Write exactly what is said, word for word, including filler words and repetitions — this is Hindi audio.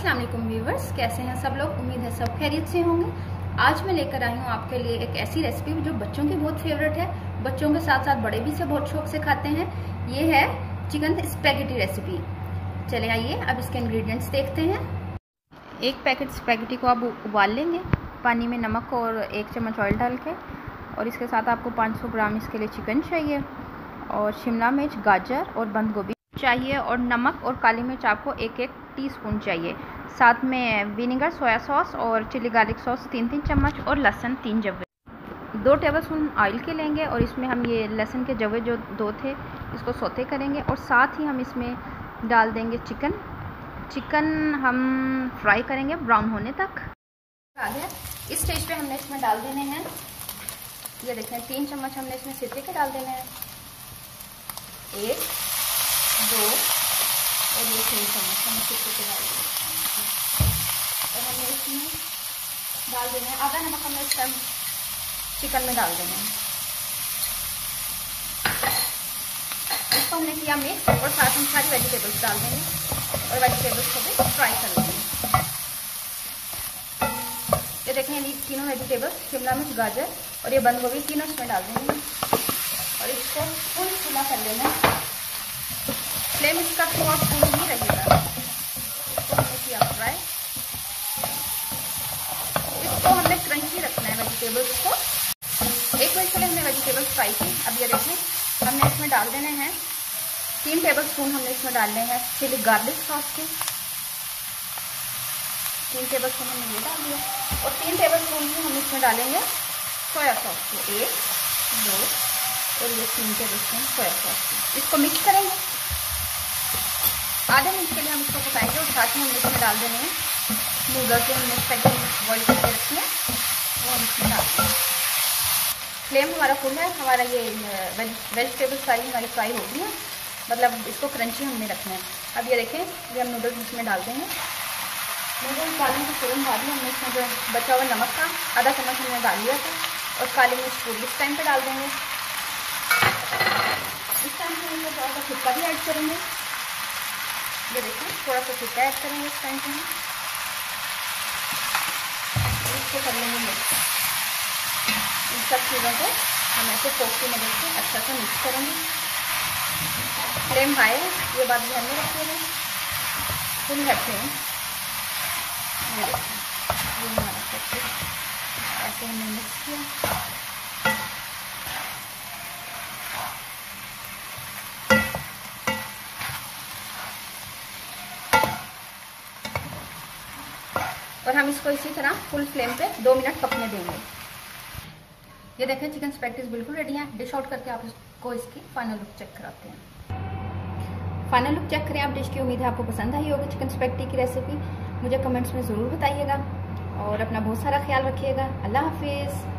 अस्सलाम वालेकुम व्यूवर्स, कैसे हैं सब लोग। उम्मीद है सब खैरियत से होंगे। आज मैं लेकर आई हूँ आपके लिए एक ऐसी रेसिपी जो बच्चों की बहुत फेवरेट है, बच्चों के साथ साथ बड़े भी से बहुत शौक से खाते हैं। ये है चिकन स्पैगेटी रेसिपी। चले आइए अब इसके इंग्रेडिएंट्स देखते हैं। एक पैकेट स्पैगेटी को आप उबाल लेंगे पानी में नमक और एक चम्मच ऑयल डाल के, और इसके साथ आपको पाँच सौ ग्राम इसके लिए चिकन चाहिए, और शिमला मिर्च, गाजर और बंद गोभी चाहिए, और नमक और काली मिर्च आपको एक एक टीस्पून चाहिए। साथ में विनेगर, सोया सॉस और चिली गार्लिक सॉस तीन तीन चम्मच, और लहसुन तीन जवे। दो टेबलस्पून ऑयल के लेंगे, और इसमें हम ये लहसुन के जवे जो दो थे इसको सौते करेंगे, और साथ ही हम इसमें डाल देंगे चिकन। चिकन हम फ्राई करेंगे ब्राउन होने तक। आ गया इस स्टेज पे हमने इसमें डाल देने हैं, ये देखें तीन चम्मच हमने इसमें सिरके के डाल देने हैं, एक दो और ये तीन चम्मच हमने सिरके के डाल देंगे, और हमने इसमें डाल देना है आधा नमक। हमने इस टाइम चिकन में डाल देना है, इसको हमने किया मिक्स, और साथ में सारी वेजिटेबल्स डाल देंगे और वेजिटेबल्स को भी फ्राई कर लेंगे। ये देखें ये तीनों वेजिटेबल्स, शिमला मिर्च, गाजर और ये बंद गोभी, तीनों इसमें डाल देंगे और इसको फुल खुला कर लेना। फ्लेम इसका थोड़ा फुल ही रहेगा। इसको हमने किया फ्राई, इसको हमने क्रंची रखना है वेजिटेबल्स को। एक मिनट के लिए हमने वेजिटेबल्स फ्राई की। अब ये देखें हमने इसमें डाल देने हैं तीन टेबल स्पून हमने इसमें डालने हैं चिली गार्लिक सॉस के। तीन टेबल स्पून हमने ये डाल दिया, और तीन टेबल स्पून ही हम इसमें डालेंगे सोया सॉस के, एक दो और ये तीन टेबल स्पून सोया सॉस के। इसको मिक्स करेंगे आधे मिनट के लिए, हम इसको पकाएंगे, और साथ में हम इसमें डाल देने हैं नूडल्स जो हमने स्पैगेटी बॉइल करके रखी है वो हम इसमें डाल देंगे। फ्लेम हमारा फुल है, हमारा ये वेज वेजिटेबल सारी हमारी फ्राई हो गई है, मतलब इसको क्रंची हमने रखना है। अब ये देखें ये हम नूडल्स इसमें डाल देंगे। नूडल्स डालने के तुरंत बाद ही हमने इसमें जो बचा हुआ नमक था आधा चम्मच हमने डाल लिया था, और काली मिर्च पूरी इस टाइम पे डाल देंगे। इस टाइम पे हम थोड़ा सा छुट्टा भी ऐड करेंगे। ये देखें थोड़ा सा छुट्टा ऐड करेंगे इस टाइम पे हम इसको कर लेंगे मिक्स। इन सब चीज़ों को हम ऐसे फोक की मदद से अच्छा से मिक्स करेंगे। फ्लेम हाई है, ये बात ध्यान में रखिएगा, फुल है फ्लेम। ये देखें ये हमारा सब कुछ ऐसे हमने मिक्स किया। और हम इसको इसी तरह फुल फ्लेम पे दो मिनट पकने देंगे। ये देखें चिकन स्पैगेटीज बिल्कुल रेडी है। डिश आउट करके आप इसको इसकी फाइनल लुक चेक कराते हैं। फाइनल लुक चेक करें आप डिश की। उम्मीद है आपको पसंद आई होगी चिकन स्पैगेटी की रेसिपी। मुझे कमेंट्स में ज़रूर बताइएगा, और अपना बहुत सारा ख्याल रखिएगा। अल्लाह हाफिज़।